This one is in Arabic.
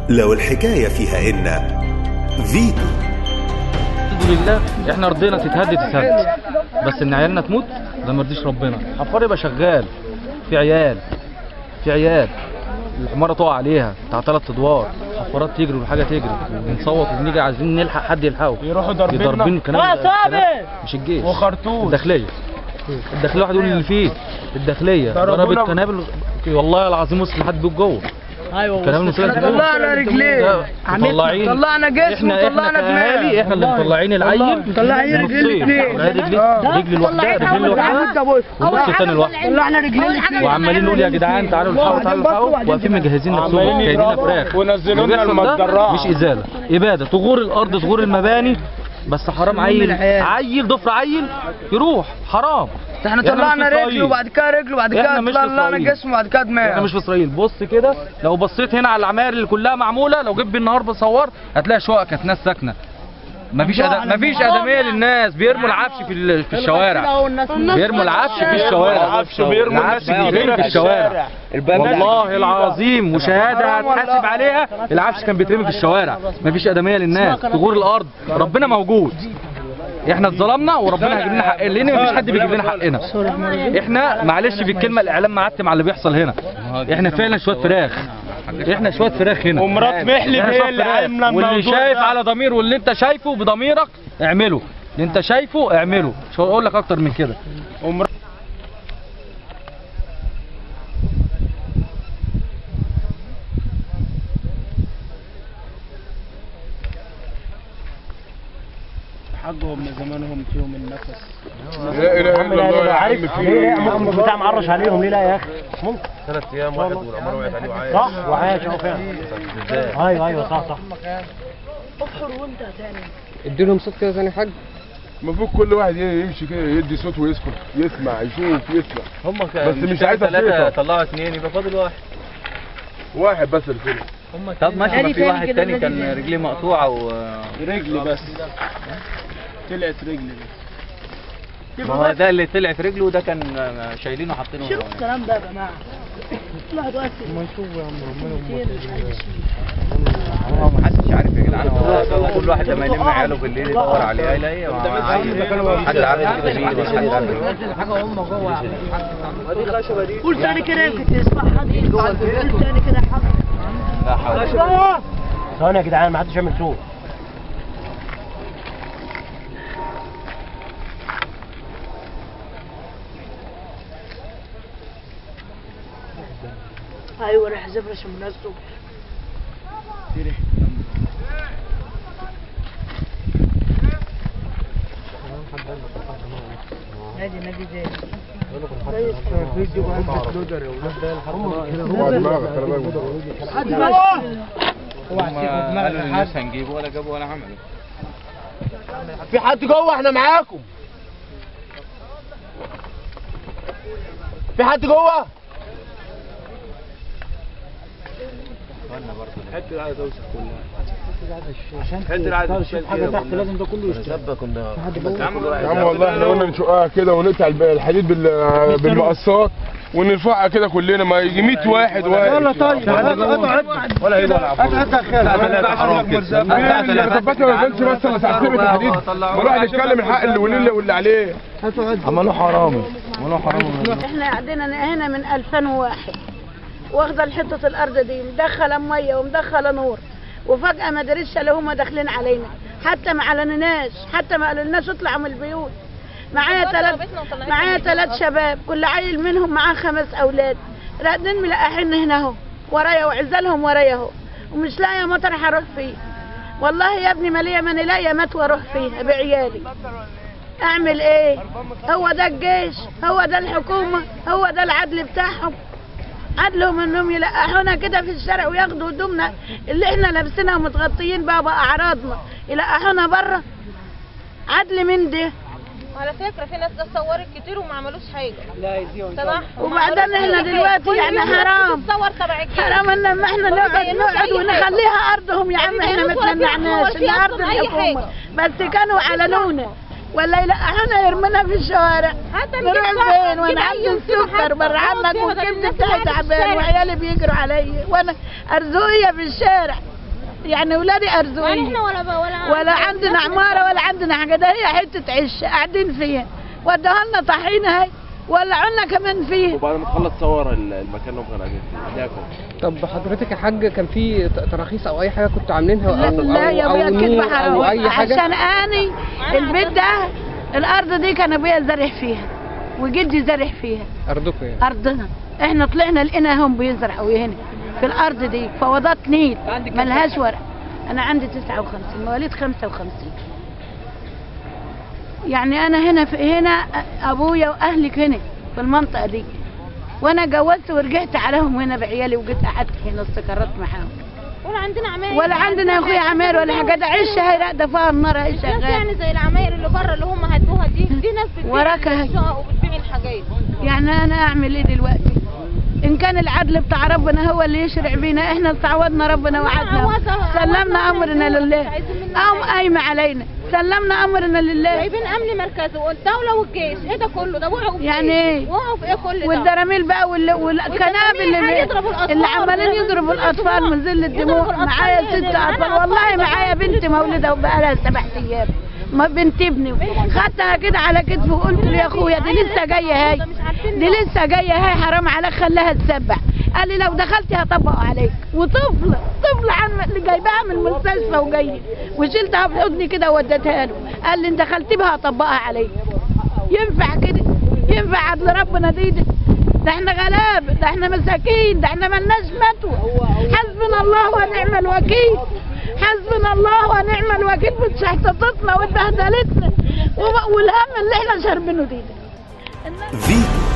لو الحكاية فيها إن فيتو. الحمد لله احنا رضينا تتهد تتهد، بس ان عيالنا تموت ده ما يرضيش ربنا. حفار يبقى شغال، في عيال الحماره تقع عليها بتاع 3 ادوار، حفارات تجري والحاجه تجري ونصوت ونيجي عايزين نلحق حد يلحقه، يروحوا ضاربين الكلام مش الجيش وخرطوش الداخليه واحد يقول اللي فيه الداخليه ضربت قنابل والله العظيم وصل لحد جوه. ايوه طلعنا رجليه طلعنا جسم طلعنا دماغ، احنا اللي مطلعين العيل مطلعين رجل لوحدها والنص الثاني لوحده، طلعنا رجليه وعمالين نقول يا جدعان تعالوا الحقوا واقفين مجهزين نفسهم جايبين فراخ ونزلونا المجرات. مش ازاله، اباده، تغور الارض تغور المباني، بس حرام عيل ضفر عيل يروح حرام. احنا طلعنا رجل وبعد كده رجل وبعد كده طلعنا جسم وبعد كده دماغ. احنا مش في اسرائيل. بص كده لو بصيت هنا على العماير اللي كلها معموله، لو جيت بالنهار بصور هتلاقي شقق كانت ناس ساكنه، مفيش ادميه للناس، بيرموا العفش في الشوارع، بيرموا العفش في الشوارع، بيرموا الناس في الشوارع والله العظيم، وشهاده هتحاسب عليها، العفش كان بيترمي في الشوارع، مفيش ادميه للناس، تغور الارض، ربنا موجود. احنا اتظلمنا وربنا هيجيب لنا حقنا، لان مفيش حد بيجيب لنا حقنا. احنا معلش في الكلمه الاعلام معتم على اللي بيحصل هنا، احنا فعلا شويه فراخ، احنا شويه فراخ هنا، ومرات محلب هي اللي عامله الموضوع. واللي شايف على ضمير، واللي انت شايفه بضميرك اعمله، اللي انت شايفه اعمله، مش هقول لك اكتر من كده. حقهم من زمانهم فيهم النفس. لا اله الا الله يا عم. ليه ممكن بتاع معرش عليهم ليه؟ لا يا اخي ممكن 3 ايام واحد والعماره وقعت عليه وعايش. صح وعايش اهو فعلا. ايوه صح. ابحر وانت تاني ادي لهم صوت كده ثاني حاج. المفروض كل واحد يمشي كده يدي صوت ويسكت، يسمع يشوف يسمع. هم بس مش عايز 3 طلعوا 2 يبقى فاضل واحد بس اللي فيه. طب ماشي، ما في واحد تاني كان رجليه مقطوعه رجلي بس طلعت رجلي بس. ما هو ده اللي طلعت رجله، وده كان شايلينه حاطينه. شوف الكلام ده يا جماعه، الواحد واقف ما نشوف يا عم ربنا هو ما حدش عارف يا جدعان، هو كل واحد لما يلم عياله بالليل يدور عليه يلاقيه، حد عارف كده فيه، مش حد عارف حاجه. هم جوه قول تاني كده يمكن تسمع حد قول تاني كده يا حاج. لا حول. ثواني يا جدعان ما حدش يعمل صوت. ايوه ريح زفره شمنا الصبح. نادي زي قالوا للناس هنجيبه ولا جابوا ولا عملوا. في حد جوه؟ احنا معاكم. في حد جوه؟ حته العاده توسخ كلها عشان حته العاده تشوف حاجه تحت لازم ده كله يشتغل. يا عم والله احنا قلنا نشقها كده ونقطع الحديد بالمقصات ونرفعها كده كلنا، ما يجي 100 واحد يلا طيب ولا هيبقى ما كانش بس انا ساعتين الحديد والواحد يتكلم الحق اللي واللي عليه. عملوه حرامي. احنا عندنا هنا من 2001 واخده الحته الارض دي، مدخله ميه ومدخله نور، وفجاه ما دريتش اللي هم داخلين علينا، حتى ما اعلنناش، حتى ما قالولناش اطلعوا من البيوت. معايا 3 شباب، كل عيل منهم معاه 5 اولاد، راقدين ملقحين هنا اهو ورايا، وعزالهم ورايا اهو، ومش لاقيه مطرح اروح فيه. والله يا ابني ماني لاقيه مات واروح فيها بعيالي. اعمل ايه؟ هو ده الجيش؟ هو ده الحكومه؟ هو ده العدل بتاعهم؟ عدلهم انهم يلقحونا كده في الشارع وياخدوا هدومنا اللي احنا لابسينها ومتغطيين بقى باعراضنا يلقحونا بره؟ عدل من ده؟ على فكره في ناس صورت كتير وما عملوش حاجه. لا يزيون وبعدين احنا دلوقتي يعني حرام حرام ان احنا نقعد ونخليها ارضهم. يا عم احنا ما تمنعناش ان ارض الحكومه، بس كانوا علنونا ولا يلقحونا يرمونا في الشوارع. نروح فين وانا عندي السكر برعنك والكبد بتاعي تعبان وعيالي بيجروا عليا وانا ارزقيه في الشارع. يعني ولادي ارزقين احنا ولا عندنا عماره ولا عندنا حاجه، ده هي حته عش قاعدين فيها، ودوها لنا طحينه اهي ولعوا لنا كمان فيه. وبعد ما تخلص صور المكان اللي هم كانوا قاعدين فيه ده طب حضرتك يا حاج كان في تراخيص او اي حاجه كنتوا عاملينها لا يا ابويا كده او اي حاجه؟ عشان اني البيت ده الارض دي كان ابويا زارع فيها وجدي زارع فيها. ارضكم يعني؟ ارضنا احنا طلعنا لقيناهم بيزرعوا هنا في الارض دي فوضات نيل ملهاش ورق. انا عندي 59 مواليد 55 يعني انا هنا ابويا واهلك هنا في المنطقه دي، وانا جوزت ورجعت عليهم هنا بعيالي وجيت قعدت هنا استقرت معاهم. ولا عندنا عماير ولا عندنا يا اخويا عماير ولا حاجه، ده عش هي راقده فيها النار هي شغاله يعني زي العماير اللي بره اللي هم هدوها دي ناس بتبيع الشقق وبتبيع الحاجات. يعني انا اعمل ايه دلوقتي؟ ان كان العدل بتاع ربنا هو اللي يشرع بينا، احنا تعودنا ربنا وعدنا سلمنا امرنا لله او قايمه علينا سلمنا امرنا لله. جايبين امن مركزي والدوله والجيش، ايه ده كله؟ ده وقعوا في يعني ايه؟ وقعوا في ايه كل ده؟ والدراميل بقى والكنابل اللي عمالين يضربوا الاطفال من ذل الدموع. معايا 6 اطفال والله، معايا بنت مولده وبقى لها 7 ايام، ما بنت ابني خدتها كده على كتفي وقلت له يا اخويا دي لسه جايه هاي، دي لسه جايه هاي، حرام عليك خليها تسبح. قال لي لو دخلتي هطبق عليك. وطفله اللي جايباها من المستشفى وجايه وشلتها في حضني كده ووديتها له، قال لي ان دخلتي بها هطبقها عليك. ينفع كده؟ ينفع عدل ربنا ده احنا غلابه، ده احنا مساكين، ده احنا مالناش متوى. حسبنا الله ونعم الوكيل، حسبنا الله ونعم الوكيل بتشحططتنا واتبهدلتنا والهم اللي احنا شاربينه ده.